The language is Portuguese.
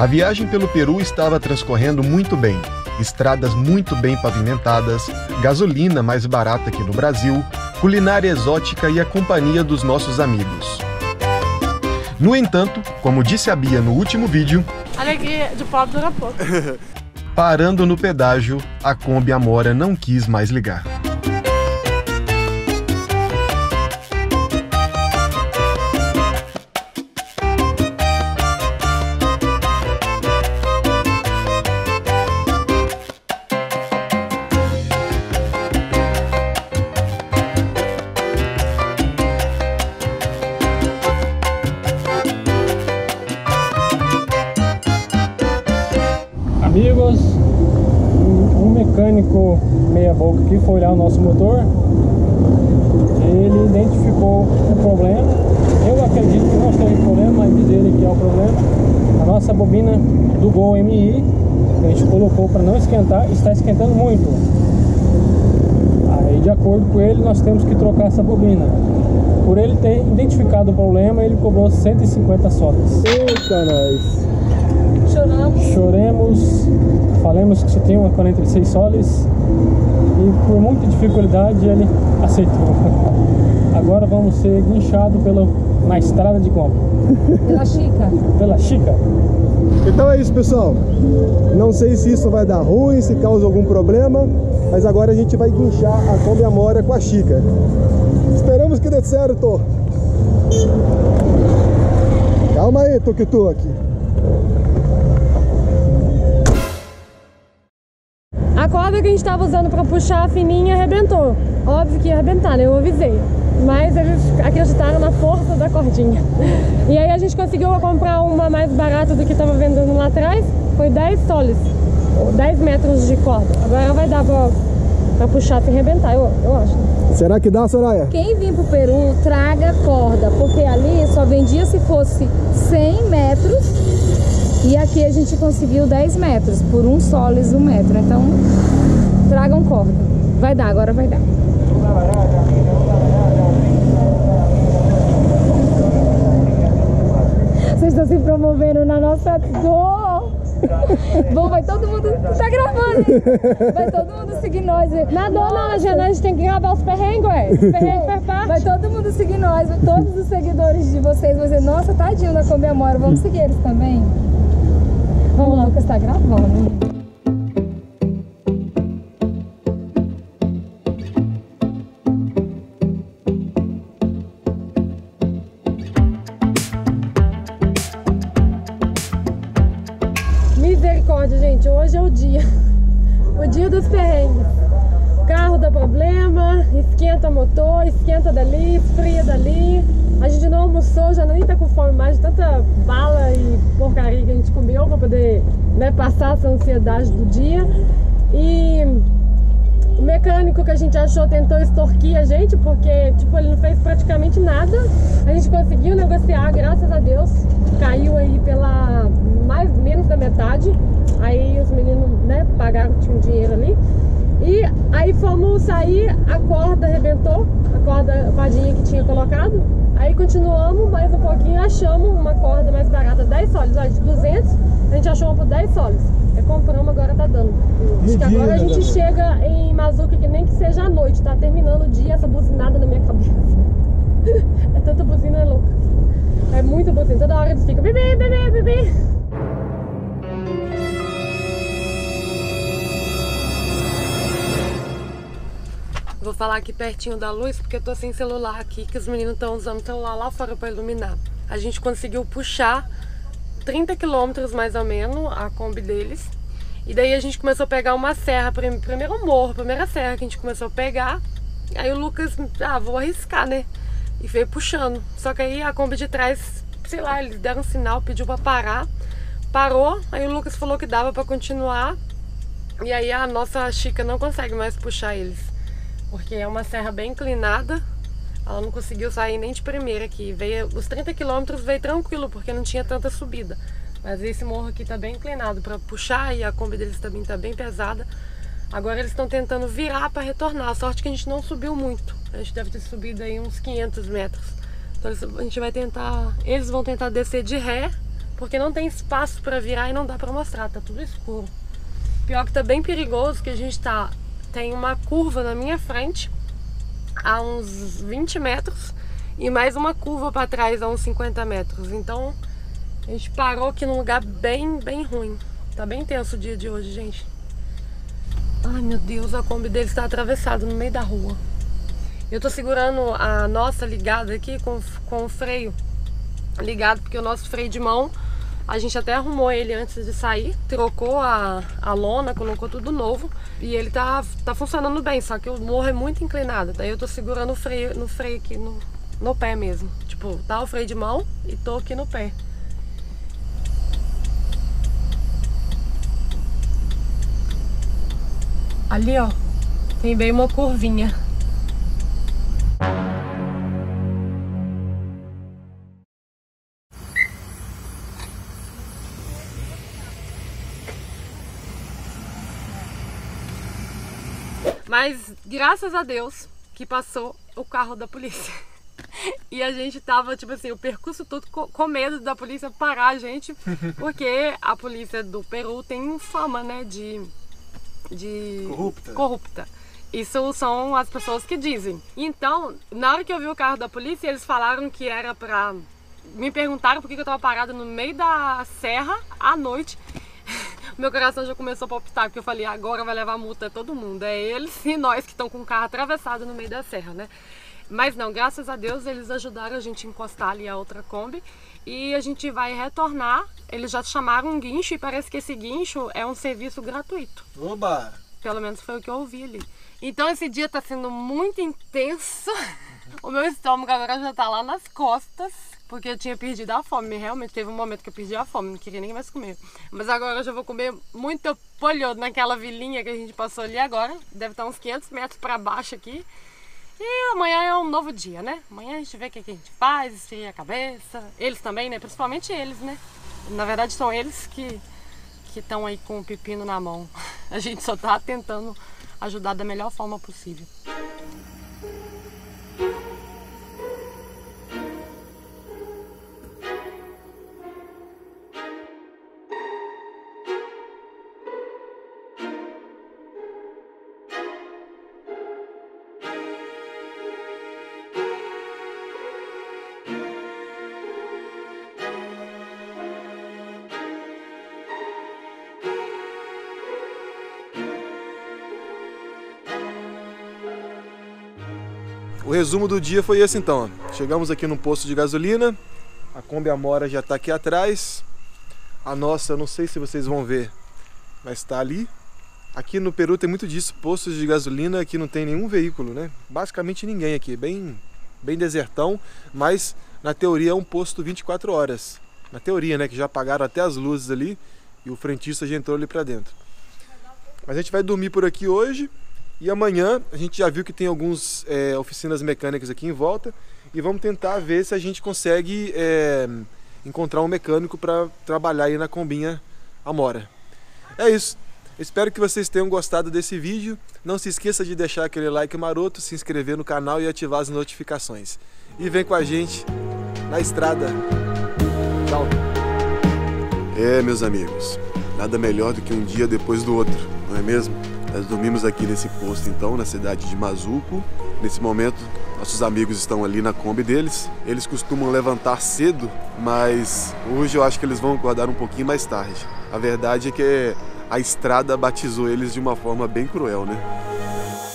A viagem pelo Peru estava transcorrendo muito bem. Estradas muito bem pavimentadas, gasolina mais barata que no Brasil, culinária exótica e a companhia dos nossos amigos. No entanto, como disse a Bia no último vídeo, alegria de pobre dura pouco. Parando no pedágio, a Kombi Amora não quis mais ligar. Amigos, um mecânico meia boca que foi olhar o nosso motor, ele identificou o problema. Eu acredito que não seja o problema, mas diz ele que é o problema. A nossa bobina do Gol MI, a gente colocou para não esquentar, está esquentando muito. Aí, de acordo com ele, nós temos que trocar essa bobina. Por ele ter identificado o problema, ele cobrou 150 sodas. Eita, nós! Choremos, falamos que só tem uma 46 soles e por muita dificuldade ele aceitou. Agora vamos ser guinchados na estrada de compra. Pela Chica. Pela Chica. Então é isso, pessoal. Não sei se isso vai dar ruim, se causa algum problema, mas agora a gente vai guinchar a Kombi Amora com a Chica. Esperamos que dê certo. Calma aí, tuk-tuk. A corda que a gente estava usando para puxar a fininha arrebentou. Óbvio que ia arrebentar, né? Eu avisei. Mas eles acreditaram na força da cordinha. E aí a gente conseguiu comprar uma mais barata do que estava vendendo lá atrás. Foi 10 soles, 10 metros de corda. Agora vai dar para puxar sem arrebentar, eu acho. Será que dá, Soraya? Quem vir pro Peru, traga corda, porque ali só vendia se fosse 100 metros. E aqui a gente conseguiu 10 metros, por 1 soles 1 metro. Então, tragam corda. Vai dar, agora vai dar. Vocês estão se promovendo na nossa dor. Bom, vai todo mundo... Tá gravando? Vai todo mundo seguir nós. Na dor não, Jana, a gente tem que gravar os perrengues, ué. Os perrengues faz parte. Vai todo mundo seguir nós. Todos os seguidores de vocês vão dizer, nossa, tadinho da Kombi Amora. Vamos seguir eles também? Vamos lá. O Lucas tá gravando. Misericórdia, gente. Hoje é o dia dos perrengues. O carro dá problema, esquenta motor, esquenta dali, esfria dali. A gente não almoçou, já nem tá com fome mais de tanta bala e porcaria que a gente comeu para poder, né, passar essa ansiedade do dia. E o mecânico que a gente achou tentou extorquir a gente, porque tipo, ele não fez praticamente nada. A gente conseguiu negociar, graças a Deus. Caiu aí pela menos da metade. Aí os meninos, né, pagaram, tinha um dinheiro ali. E aí fomos sair, a corda arrebentou, a cordinha que tinha colocado. Aí continuamos mais um pouquinho, achamos uma corda mais barata, 10 soles, ó, de 200, a gente achou uma por 10 soles. Compramos, agora tá dando. Acho que agora a gente chega em Mazuca, que nem que seja à noite, tá terminando o dia, essa buzinada na minha cabeça. É tanta buzina, é louca. É muita buzina, toda hora eles ficam bebê, bebê, bebê. Vou falar aqui pertinho da luz, porque eu tô sem celular aqui, que os meninos estão usando o celular lá fora para iluminar. A gente conseguiu puxar 30 quilômetros mais ou menos a Kombi deles. E daí a gente começou a pegar uma serra, primeiro morro, primeira serra que a gente começou a pegar. Aí o Lucas, vou arriscar, né? E veio puxando. Só que aí a Kombi de trás, sei lá, eles deram um sinal, pediu pra parar. Parou, aí o Lucas falou que dava pra continuar. E aí a nossa Chica não consegue mais puxar eles, porque é uma serra bem inclinada. Ela não conseguiu sair nem de primeira aqui. Veio, os 30 quilômetros veio tranquilo, porque não tinha tanta subida. Mas esse morro aqui tá bem inclinado para puxar e a Kombi deles também tá bem pesada. Agora eles estão tentando virar para retornar. A sorte que a gente não subiu muito. A gente deve ter subido aí uns 500 metros. Então a gente vai tentar... Eles vão tentar descer de ré porque não tem espaço para virar e não dá para mostrar, tá tudo escuro. Pior que tá bem perigoso, que a gente tem uma curva na minha frente a uns 20 metros e mais uma curva para trás a uns 50 metros. Então a gente parou aqui num lugar bem ruim. Tá bem tenso o dia de hoje, gente. Ai meu Deus, a Kombi dele está atravessada no meio da rua. Eu tô segurando a nossa ligada aqui com o freio ligado, porque o nosso freio de mão, a gente até arrumou ele antes de sair, trocou a lona, colocou tudo novo e ele tá funcionando bem, só que o morro é muito inclinado, daí eu tô segurando o freio aqui no pé mesmo, tipo, tá o freio de mão e tô aqui no pé. Ali, ó, tem bem uma curvinha. Mas graças a Deus que passou o carro da polícia. E a gente tava, tipo assim, o percurso todo com medo da polícia parar a gente, porque a polícia do Peru tem fama, né, de corrupta. Isso são as pessoas que dizem. Então, na hora que eu vi o carro da polícia, eles falaram que era pra... Me perguntaram por que eu tava parada no meio da serra à noite. Meu coração já começou a palpitar, porque eu falei, agora vai levar multa todo mundo. É eles e nós que estão com o carro atravessado no meio da serra, né? Mas não, graças a Deus eles ajudaram a gente a encostar ali a outra Kombi. E a gente vai retornar. Eles já chamaram um guincho e parece que esse guincho é um serviço gratuito. Oba! Pelo menos foi o que eu ouvi ali. Então esse dia tá sendo muito intenso. O meu estômago agora já tá lá nas costas, porque eu tinha perdido a fome. Realmente teve um momento que eu perdi a fome, não queria nem mais comer. Mas agora eu já vou comer muito polho naquela vilinha que a gente passou ali agora. Deve estar uns 500 metros para baixo aqui. E amanhã é um novo dia, né? Amanhã a gente vê o que a gente faz, esfria a cabeça. Eles também, né? Principalmente eles, né? Na verdade são eles que estão aí com o pepino na mão. A gente só tá tentando ajudar da melhor forma possível. O resumo do dia foi esse então. Chegamos aqui num posto de gasolina, a Kombi Amora já está aqui atrás. A nossa, eu não sei se vocês vão ver, mas está ali. Aqui no Peru tem muito disso, postos de gasolina que não tem nenhum veículo, né? Basicamente ninguém aqui, bem desertão, mas na teoria é um posto 24 horas. Na teoria, né? Que já apagaram até as luzes ali e o frentista já entrou ali para dentro. Mas a gente vai dormir por aqui hoje. E amanhã a gente já viu que tem algumas oficinas mecânicas aqui em volta e vamos tentar ver se a gente consegue encontrar um mecânico para trabalhar aí na Kombinha Amora. É isso. Espero que vocês tenham gostado desse vídeo. Não se esqueça de deixar aquele like maroto, se inscrever no canal e ativar as notificações. E vem com a gente na estrada. Tchau. Meus amigos, nada melhor do que um dia depois do outro, não é mesmo? Nós dormimos aqui nesse posto então, na cidade de Mazuco. Nesse momento, nossos amigos estão ali na Kombi deles. Eles costumam levantar cedo, mas hoje eu acho que eles vão acordar um pouquinho mais tarde. A verdade é que a estrada batizou eles de uma forma bem cruel, né?